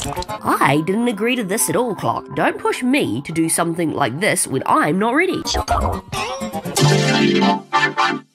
I didn't agree to this at all, Clark. Don't push me to do something like this when I'm not ready.